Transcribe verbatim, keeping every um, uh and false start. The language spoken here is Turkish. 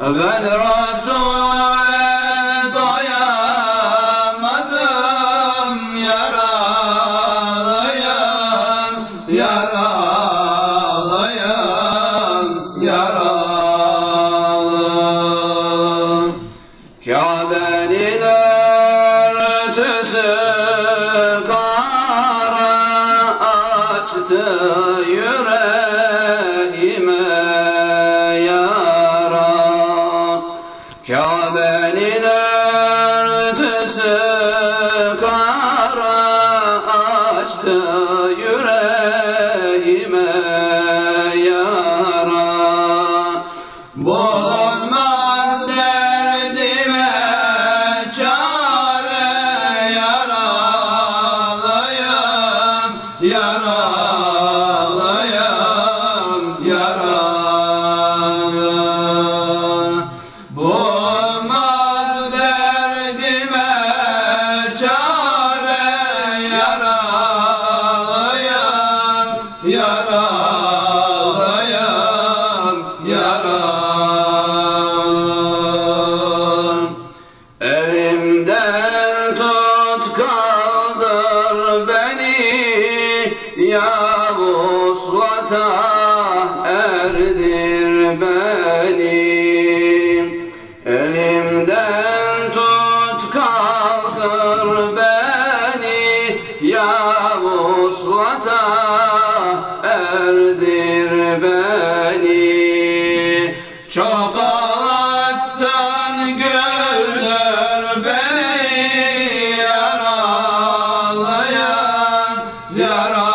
Ben Resul'e doyamadım, yaralıyım, yaralıyım, yaralı. Kabe'nin örtüsü kara açtı yüreğime yara. Kabe'nin örtüsü kara açtı yüreğime yara. Bulunmaz derdime çare, yaralıyım, yaralıyım, yaralı. Bulunmaz derdime çare, yaralıyım, yaralıyım, yaralı. Elimden tut kaldır beni, ya vuslata erdir beni. Elimden tut kaldır beni, ya vuslata erdir beni. Çok ağlattın, güldür beni, yaralıyım, yaralıyım.